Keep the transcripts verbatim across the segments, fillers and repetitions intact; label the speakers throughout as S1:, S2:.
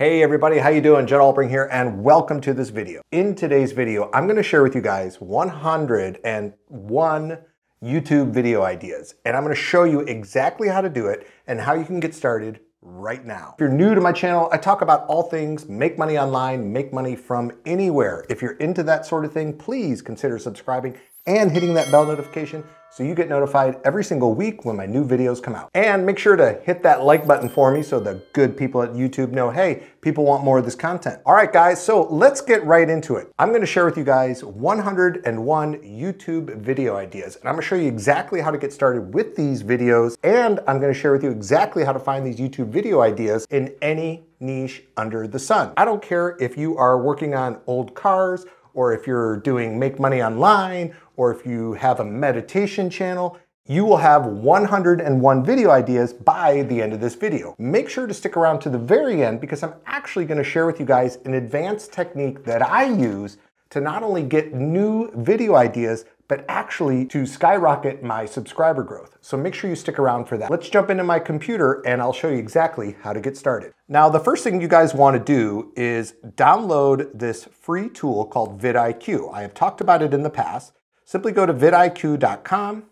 S1: Hey everybody, how you doing? Judd Albring here and welcome to this video. In today's video, I'm going to share with you guys one hundred and one YouTube video ideas, and I'm going to show you exactly how to do it and how you can get started right now. If you're new to my channel, I talk about all things make money online, make money from anywhere. If you're into that sort of thing, please consider subscribing and hitting that bell notification so you get notified every single week when my new videos come out. And make sure to hit that like button for me so the good people at YouTube know, hey, people want more of this content. All right, guys, so let's get right into it. I'm gonna share with you guys one hundred and one YouTube video ideas, and I'm gonna show you exactly how to get started with these videos, and I'm gonna share with you exactly how to find these YouTube video ideas in any niche under the sun. I don't care if you are working on old cars, or if you're doing make money online, or if you have a meditation channel, you will have one hundred and one video ideas by the end of this video. Make sure to stick around to the very end because I'm actually gonna share with you guys an advanced technique that I use to not only get new video ideas, but actually to skyrocket my subscriber growth. So make sure you stick around for that. Let's jump into my computer and I'll show you exactly how to get started. Now, the first thing you guys want to do is download this free tool called vidIQ. I have talked about it in the past. Simply go to vidiq dot com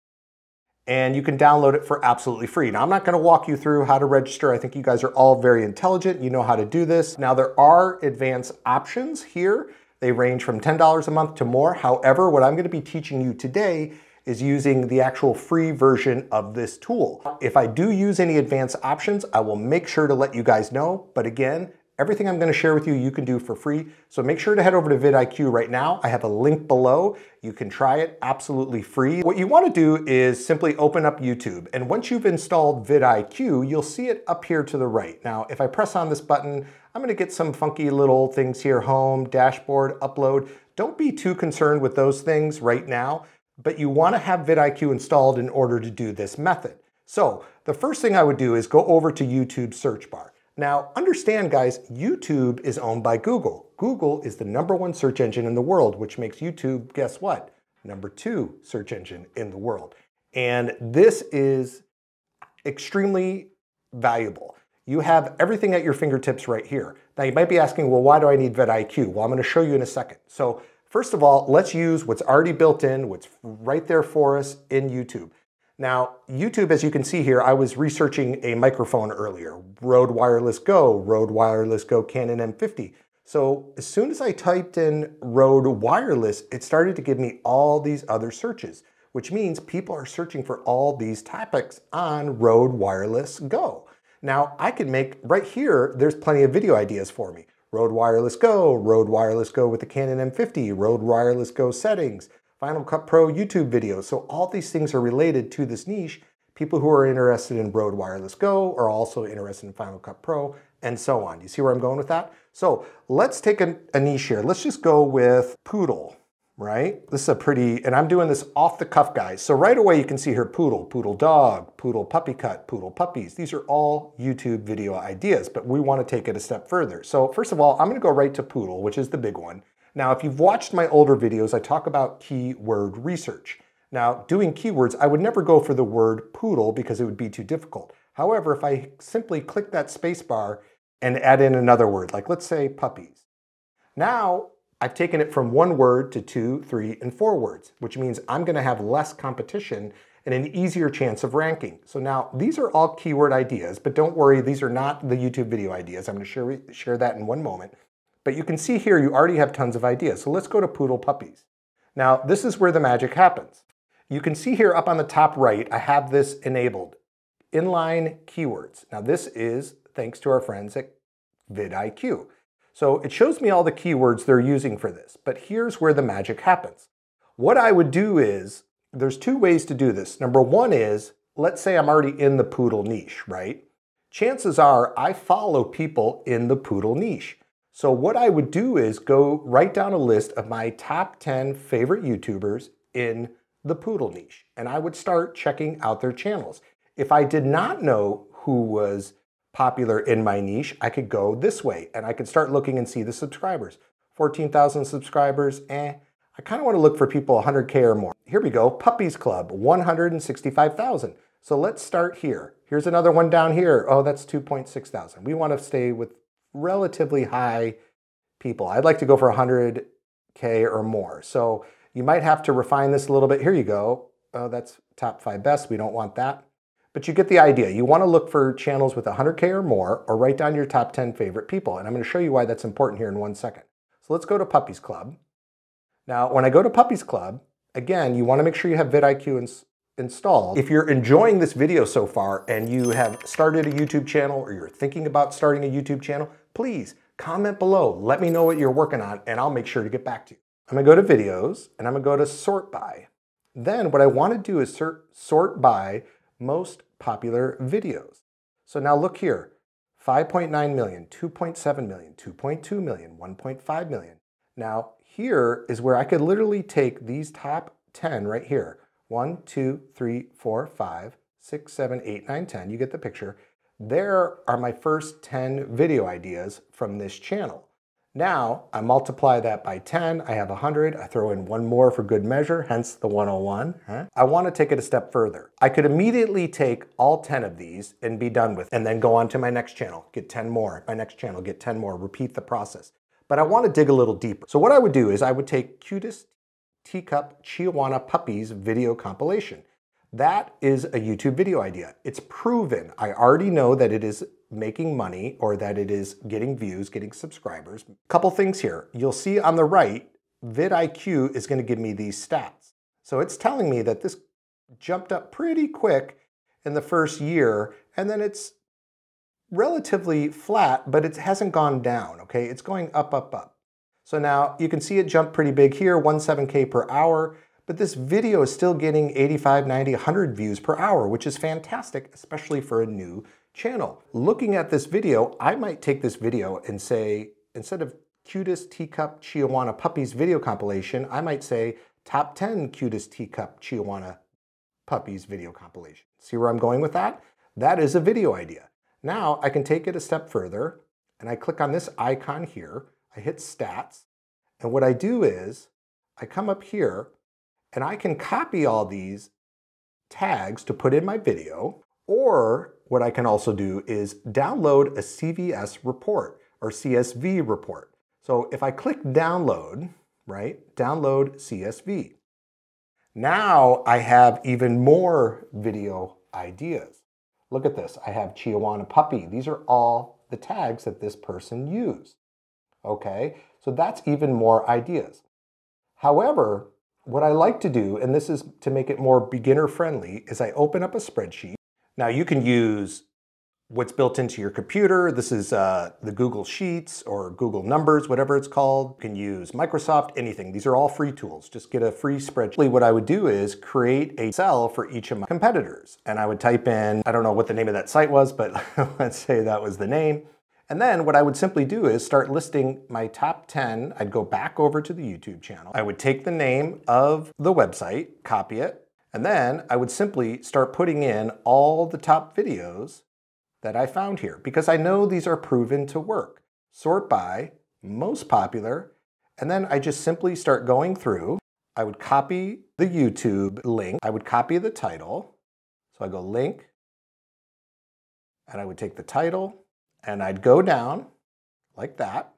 S1: and you can download it for absolutely free. Now, I'm not going to walk you through how to register. I think you guys are all very intelligent. You know how to do this. Now, there are advanced options here. They range from ten dollars a month to more. However, what I'm going to be teaching you today is using the actual free version of this tool. If I do use any advanced options, I will make sure to let you guys know. But again, everything I'm going to share with you, you can do for free. So make sure to head over to vidIQ right now. I have a link below. You can try it absolutely free. What you want to do is simply open up YouTube. And once you've installed vidIQ, you'll see it up here to the right. Now, if I press on this button, I'm going to get some funky little things here, home, dashboard, upload. Don't be too concerned with those things right now, but you want to have vidIQ installed in order to do this method. So the first thing I would do is go over to YouTube search bar. Now, understand, guys, YouTube is owned by Google. Google is the number one search engine in the world, which makes YouTube, guess what? Number two search engine in the world. And this is extremely valuable. You have everything at your fingertips right here. Now, you might be asking, well, why do I need vidIQ? Well, I'm going to show you in a second. So first of all, let's use what's already built in, what's right there for us in YouTube. Now, YouTube, as you can see here, I was researching a microphone earlier, Rode Wireless Go, Rode Wireless Go Canon M fifty. So as soon as I typed in Rode Wireless, it started to give me all these other searches, which means people are searching for all these topics on Rode Wireless Go. Now, I can make, right here, there's plenty of video ideas for me. Rode Wireless Go, Rode Wireless Go with the Canon M fifty, Rode Wireless Go settings, Final Cut Pro YouTube videos. So all these things are related to this niche. People who are interested in Rode Wireless Go are also interested in Final Cut Pro, and so on. You see where I'm going with that? So let's take a, a niche here. Let's just go with poodle, right? This is a pretty, and I'm doing this off the cuff, guys. So right away you can see here poodle, poodle dog, poodle puppy cut, poodle puppies. These are all YouTube video ideas, but we want to take it a step further. So first of all, I'm going to go right to poodle, which is the big one. Now, if you've watched my older videos, I talk about keyword research. Now, doing keywords, I would never go for the word poodle because it would be too difficult. However, if I simply click that space bar and add in another word, like let's say puppies. Now, I've taken it from one word to two, three, and four words, which means I'm going to have less competition and an easier chance of ranking. So now, these are all keyword ideas, but don't worry, these are not the YouTube video ideas. I'm going to share, share that in one moment. But you can see here, you already have tons of ideas. So let's go to poodle puppies. Now, this is where the magic happens. You can see here up on the top right, I have this enabled, inline keywords. Now, this is thanks to our friends at vidIQ. So it shows me all the keywords they're using for this, but here's where the magic happens. What I would do is, there's two ways to do this. Number one is, let's say I'm already in the poodle niche, right? Chances are I follow people in the poodle niche. So what I would do is go write down a list of my top ten favorite YouTubers in the poodle niche, and I would start checking out their channels. If I did not know who was popular in my niche, I could go this way and I could start looking and see the subscribers. fourteen thousand subscribers, eh. I kind of want to look for people one hundred K or more. Here we go, Puppies Club, one hundred sixty-five thousand. So let's start here. Here's another one down here. Oh, that's two point six thousand. We want to stay with relatively high people. I'd like to go for one hundred K or more. So you might have to refine this a little bit. Here you go. Oh, that's top five best. We don't want that. But you get the idea. You want to look for channels with one hundred K or more, or write down your top ten favorite people. And I'm going to show you why that's important here in one second. So let's go to Puppies Club. Now, when I go to Puppies Club, again, you want to make sure you have vidIQ ins installed. If you're enjoying this video so far and you have started a YouTube channel or you're thinking about starting a YouTube channel, please comment below. Let me know what you're working on and I'll make sure to get back to you. I'm going to go to videos and I'm going to go to sort by. Then what I want to do is sort, sort by most popular videos. So now look here, five point nine million, two point seven million, two point two million, one point five million. Now here is where I could literally take these top ten right here. one, two, three, four, five, six, seven, eight, nine, ten. You get the picture. There are my first ten video ideas from this channel. Now, I multiply that by ten, I have one hundred, I throw in one more for good measure, hence the one oh one. Huh? I want to take it a step further. I could immediately take all ten of these and be done with, and then go on to my next channel, get ten more, my next channel, get ten more, repeat the process. But I want to dig a little deeper. So what I would do is I would take cutest teacup Chihuahua puppies video compilation. That is a YouTube video idea. It's proven. I already know that it is making money or that it is getting views, getting subscribers. Couple things here. You'll see on the right, vidIQ is going to give me these stats. So it's telling me that this jumped up pretty quick in the first year, and then it's relatively flat, but it hasn't gone down, okay? It's going up, up, up. So now you can see it jump pretty big here, one point seven K per hour, but this video is still getting eighty-five, ninety, one hundred views per hour, which is fantastic, especially for a new channel. Looking at this video, I might take this video and say, instead of cutest teacup Chihuahua puppies video compilation, I might say top ten cutest teacup Chihuahua puppies video compilation. See where I'm going with that? That is a video idea. Now I can take it a step further and I click on this icon here. I hit stats, and what I do is I come up here and I can copy all these tags to put in my video, or what I can also do is download a C V S report or C S V report. So if I click download, right, download C S V. Now I have even more video ideas. Look at this, I have Chihuahua puppy. These are all the tags that this person used. Okay, so that's even more ideas. However, what I like to do, and this is to make it more beginner friendly, is I open up a spreadsheet. Now you can use what's built into your computer. This is uh, the Google Sheets or Google Numbers, whatever it's called. You can use Microsoft, anything. These are all free tools. Just get a free spreadsheet. What I would do is create a cell for each of my competitors. And I would type in, I don't know what the name of that site was, but let's say that was the name. And then what I would simply do is start listing my top ten. I'd go back over to the YouTube channel. I would take the name of the website, copy it, and then I would simply start putting in all the top videos that I found here, because I know these are proven to work. Sort by most popular, and then I just simply start going through. I would copy the YouTube link. I would copy the title. So I go link, and I would take the title, and I'd go down like that.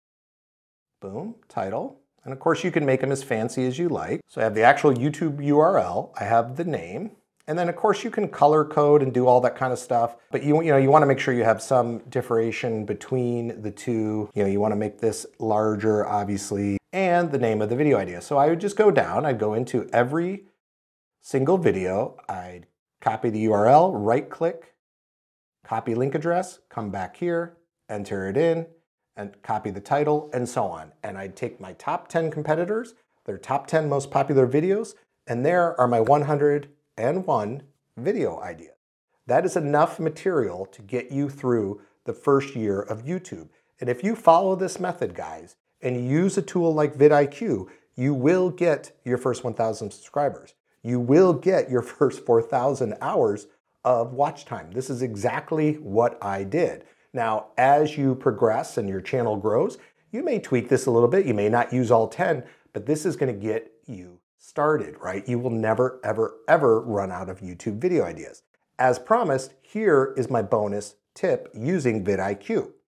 S1: Boom, title. And of course you can make them as fancy as you like. So I have the actual YouTube U R L, I have the name, and then of course you can color code and do all that kind of stuff. But you, you know, you want to make sure you have some differentiation between the two. You know, you want to make this larger, obviously, and the name of the video idea. So I would just go down, I'd go into every single video, I'd copy the U R L, right click, copy link address, come back here, enter it in, and copy the title, and so on. And I'd take my top ten competitors, their top ten most popular videos, and there are my one hundred and one video ideas. That is enough material to get you through the first year of YouTube. And if you follow this method, guys, and use a tool like vidIQ, you will get your first one thousand subscribers. You will get your first four thousand hours of watch time. This is exactly what I did. Now, as you progress and your channel grows, you may tweak this a little bit. You may not use all ten, but this is going to get you started, right? You will never, ever, ever run out of YouTube video ideas. As promised, here is my bonus tip using vidIQ.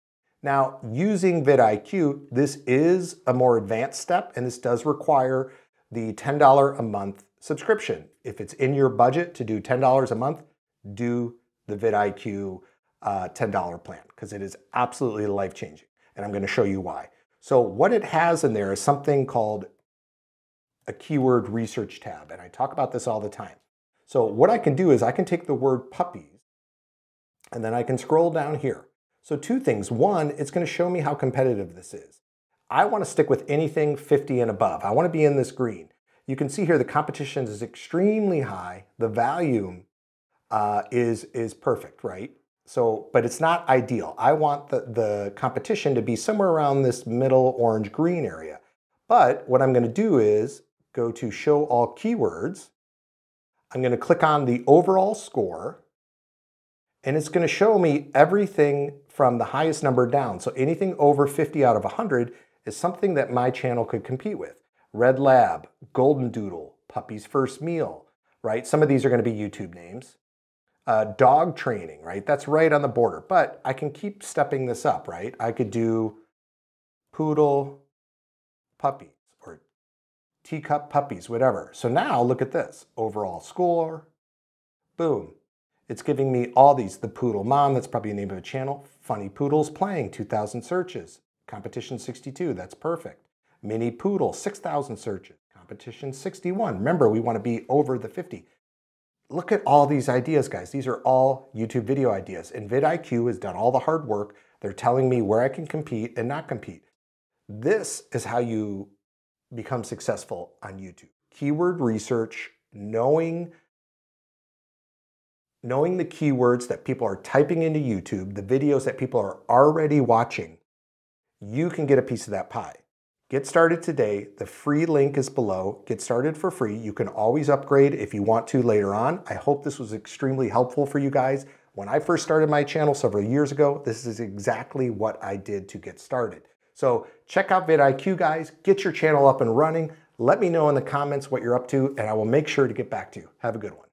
S1: Now, using vidIQ, this is a more advanced step, and this does require the ten dollars a month subscription. If it's in your budget to do ten dollars a month, do the vidIQ uh, ten dollar plan, because it is absolutely life-changing, and I'm going to show you why. So what it has in there is something called a keyword research tab, and I talk about this all the time. So what I can do is I can take the word puppies, and then I can scroll down here. So two things. One, it's going to show me how competitive this is. I want to stick with anything fifty and above. I want to be in this green. You can see here the competition is extremely high. The volume uh, is, is perfect, right? So, but it's not ideal. I want the, the competition to be somewhere around this middle orange-green area. But what I'm going to do is go to Show All Keywords. I'm going to click on the overall score, and it's going to show me everything from the highest number down. So anything over fifty out of one hundred is something that my channel could compete with. Red Lab, Golden Doodle, Puppy's First Meal, right? Some of these are going to be YouTube names. Uh, dog training, right? That's right on the border, but I can keep stepping this up, right? I could do poodle puppies or teacup puppies, whatever. So now look at this, overall score, boom. It's giving me all these. The Poodle Mom, that's probably the name of a channel. Funny Poodles Playing, two thousand searches. Competition sixty-two, that's perfect. Mini Poodle, six thousand searches. Competition sixty-one. Remember, we want to be over the fifty. Look at all these ideas, guys. These are all YouTube video ideas. And vidIQ has done all the hard work. They're telling me where I can compete and not compete. This is how you become successful on YouTube. Keyword research, knowing Knowing the keywords that people are typing into YouTube, the videos that people are already watching, you can get a piece of that pie. Get started today. The free link is below. Get started for free. You can always upgrade if you want to later on. I hope this was extremely helpful for you guys. When I first started my channel several years ago, this is exactly what I did to get started. So check out vidIQ, guys. Get your channel up and running. Let me know in the comments what you're up to, and I will make sure to get back to you. Have a good one.